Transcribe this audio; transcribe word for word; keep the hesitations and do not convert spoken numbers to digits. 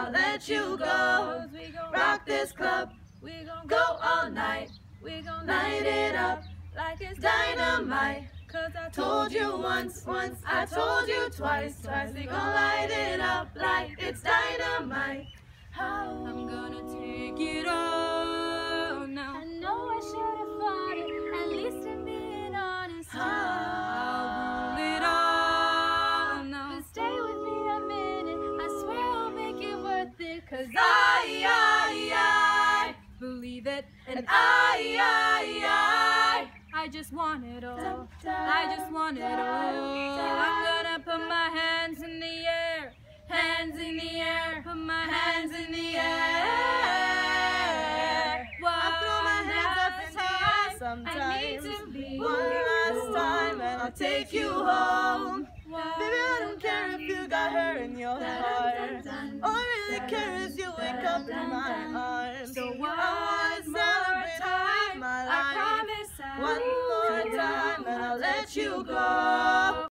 I'll let you go. We gon' rock this club, we gon' go all night. We gon' light it up like it's dynamite. Cause I told you once, once, I told you twice, twice. We gon' light it up like it's dynamite. How I'm gonna take it all now. I know I should have fought it, at least in being honest. I'll rule it all now. But stay with me a minute, I swear I'll make it worth it. Cause I, I, I believe it, and I, I, I I just want it all. I just want it all. I'm gonna put my hands in the air, hands in the air, put my hands in the air. I throw my hands up in the air sometimes. One last time and I'll take you home. Baby, I don't care if you got her in your heart. All I really care is you wake up in my arms. So I one wanna more celebrate time, with my I life. promise I One more time and I'll let you go.